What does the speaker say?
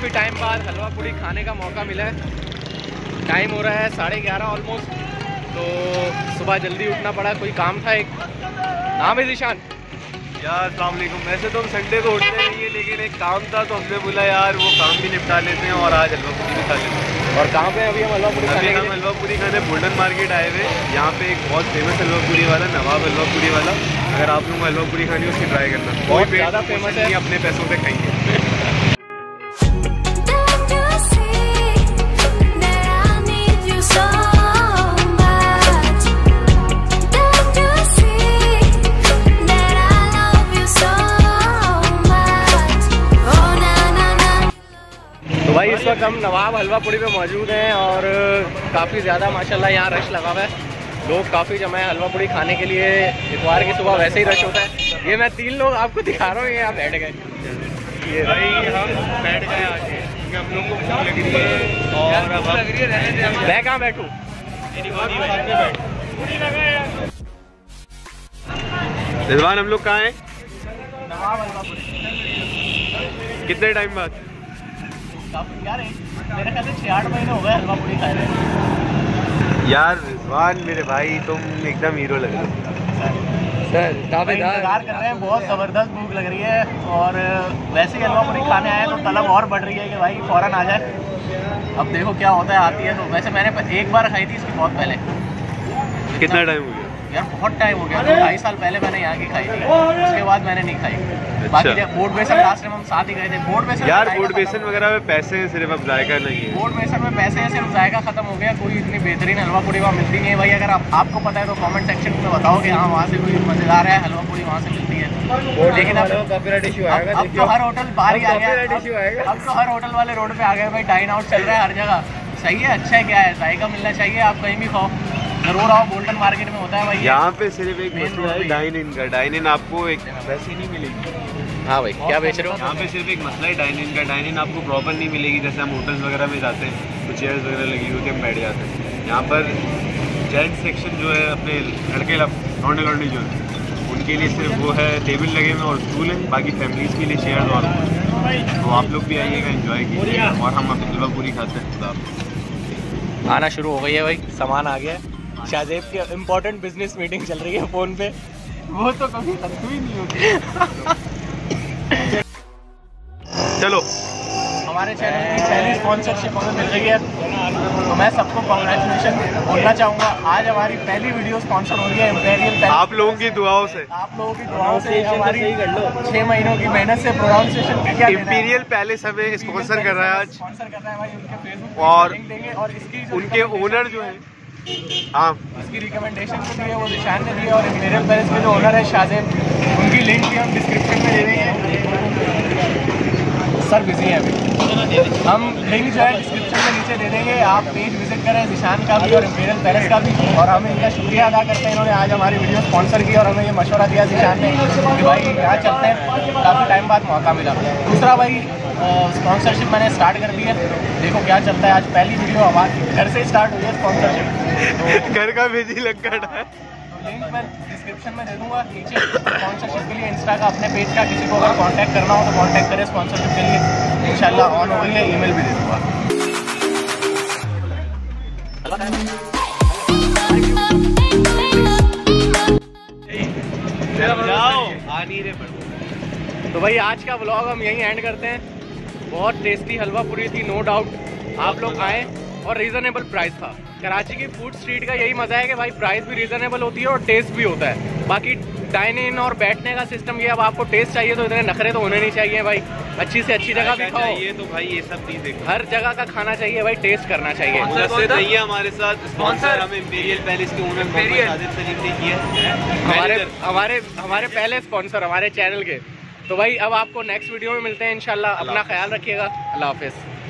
काफ़ी टाइम बाद हलवा पूड़ी खाने का मौका मिला है। टाइम हो रहा है 11:30 ऑलमोस्ट, तो सुबह जल्दी उठना पड़ा, कोई काम था एक। नाम है ज़ीशान। यार अस्सलाम वालेकुम। वैसे तो हम संडे को उठते नहीं है, लेकिन एक काम था तो हमने बोला यार वो काम भी निपटा लेते हैं और आज हलवा पूड़ी भी खा लेते हैं। और कहाँ पे अभी हम हलवा पूड़ी खाने? हम हलवा पूड़ी खाने गोल्डन मार्केट आए हुए। यहाँ पे एक बहुत फेमस हलवा पूड़ी वाला, नवाब हलवा पूड़ी वाला। अगर आप लोगों को हलवा पूड़ी खानी हो उसकी ट्राई करना, बहुत ज़्यादा फेमस है, अपने पैसों से खाएंगे। तो भाई इस वक्त हम नवाब हलवा पूड़ी पे मौजूद हैं और काफ़ी ज़्यादा माशाल्लाह यहाँ रश लगा हुआ है। लोग काफ़ी जमा है हलवा पूड़ी खाने के लिए। इतवार की सुबह वैसे ही रश होता है। ये मैं 3 लोग आपको दिखा रहा हूँ, ये यहाँ बैठ गए। ये भाई हम बैठ गए आके, हम लोग को भूख लग रही है और अब लग रही है रहने दे। मैं कहाँ बैठूँ? रिजवान हम लोग कहाँ हैं? नवाब हलवा पूड़ी। कितने टाइम बाद? यार मेरे ख्याल से 6-8 महीने हो गए हलवा पूड़ी खाए रहे। यार रिजवान मेरे भाई तुम एकदम हीरो लग रहे हो सर। काफ़ी इंतजार कर रहे हैं, बहुत ज़बरदस्त भूख लग रही है और वैसे ही हलवा पूड़ी खाने आए तो तलब और बढ़ रही है कि भाई फ़ौरन आ जाए। अब देखो क्या होता है, आती है तो। वैसे मैंने एक बार खाई थी इसकी बहुत पहले। कितना टाइम हो गया? यार बहुत टाइम हो गया, 2-2.5 साल पहले मैंने यहाँ की खाई थी, उसके बाद मैंने नहीं खाई। बाकी बोर्ड बेसन लास्ट टाइम हम साथ ही गए थे। बोर्ड बेसन यार बोर्ड बेसन वगैरह में पैसे हैं सिर्फ, अब जायका नहीं है। बोर्ड बेसन में पैसे हैं सिर्फ, जायका खत्म हो गया। कोई इतनी बेहतरीन हलवा पूड़ी वहाँ मिलती नहीं है भाई। अगर आपको पता है तो कमेंट सेक्शन में बताओ कि हाँ वहाँ से कोई मज़ेदार है हलवा पूड़ी वहाँ से मिलती है। लेकिन अब कॉपीराइट इशू आएगा। अब तो हर होटल बाहर ही आ गया। अब तो हर होटल वाले रोड पे आ गए भाई। डाइन आउट चल रहा है हर जगह। सही है, अच्छा है, क्या है, जायका मिलना चाहिए। आप कहीं भी खाओ, जरूर आओ। गोल्डन मार्केट में होता है भाई। यहाँ पे सिर्फ एक मसला है डाइन इन का। डाइन इन आपको एक वैसी नहीं मिलेगी। हाँ भाई, क्या बेच रहे हो? यहाँ पे सिर्फ एक मसला है डाइन इन का। डाइन इन आपको प्रॉपर नहीं मिलेगी। जैसे हम होटल्स वगैरह में जाते हैं तो चेयर्स वगैरह लगी होती है, हम बैठ जाते हैं। यहाँ पर जेंट्स सेक्शन जो है, अपने लड़के लौंडे जो है उनके लिए सिर्फ वो है, टेबल लगे हुए और स्टूल है। बाकी फैमिलीज़ के लिए चेयर्स और तो आप लोग भी आइएगा, एंजॉय कीजिए। और हम अब हलवा पूरी खाते हैं। आना शुरू हो गई है भाई, सामान आ गया है। शाहजेब की इम्पोर्टेंट बिजनेस मीटिंग चल रही है फ़ोन पे, वो तो कभी खत्म ही नहीं होती। चलो, हमारे चैनल की पहली स्पॉन्सरशिप हमें मिल रही है, तो मैं सबको कॉन्ग्रेचुलेशन बोलना चाहूँगा। आज हमारी पहली वीडियो स्पॉन्सर हो रही है इम्पेरियल पैलेस। आप लोगों की दुआओं से, हमारी 6 महीनों की मेहनत से। प्रोनाउंसिएशन क्या इम्पेरियल पैलेस हमें स्पॉन्सर कर रहा है आज। स्पॉन्सर कर रहा है भाई। उनके फेसबुक और देंगे और इसकी उनके ओनर जो है, हाँ, इसकी रिकमेंडेशन जो दी है वो ज़ीशान ने दी है। और इम्पेरियल पैलेस के जो ओनर है शाहजेब, उनकी लिंक भी हम डिस्क्रिप्शन में दे देंगे। सर बिजी है अभी, हम लिंक जो है डिस्क्रिप्शन में नीचे दे देंगे। आप पेज विजिट करें ज़ीशान का भी और इम्पेरियल पैलेस का भी। और हम इनका शुक्रिया अदा करते हैं, इन्होंने आज हमारी वीडियो स्पॉन्सर की और हमें ये मशवरा दिया ज़ीशान ने कि भाई यहाँ चलते हैं। काफ़ी टाइम बाद मौका मिला। दूसरा भाई, स्पॉन्सरशिप मैंने स्टार्ट कर दी है, देखो क्या चलता है। आज पहली वीडियो हमारी घर से स्टार्ट हुई है स्पॉन्सरशिप। घर का भेजी लंका है। लिंक मैं डिस्क्रिप्शन में दे दूंगा नीचे। स्पॉन्सरशिप के लिए इंस्टा का, अपने पेज का, किसी को अगर कांटेक्ट करना हो तो कांटेक्ट करें स्पॉन्सरशिप के लिए। इंशाल्लाह ऑन हो गई है, ईमेल भी दे दूंगा। तो भाई आज का व्लॉग हम यहीं एंड करते हैं। बहुत टेस्टी हलवा पूरी थी, नो डाउट। आप लोग आए और रीज़नेबल प्राइस था। कराची की फूड स्ट्रीट का यही मज़ा है कि भाई प्राइस भी रीज़नेबल होती है और टेस्ट भी होता है। बाकी डाइन इन और बैठने का सिस्टम ये, अब आपको टेस्ट चाहिए तो इतने नखरे तो होने नहीं चाहिए भाई। अच्छी से अच्छी जगह भी खाओ। ये तो भाई ये सब चीज़ें हर जगह का खाना चाहिए भाई, टेस्ट करना चाहिए। हमारे साथ स्पॉन्सर हमें इम्पेरियल पैलेस के ओनर साजिद सलीम ने किया। हमारे पहले स्पॉन्सर हमारे चैनल के। तो भाई अब आपको नेक्स्ट वीडियो में मिलते हैं इंशाल्लाह। अपना ख्याल रखिएगा। अल्लाह हाफिज़।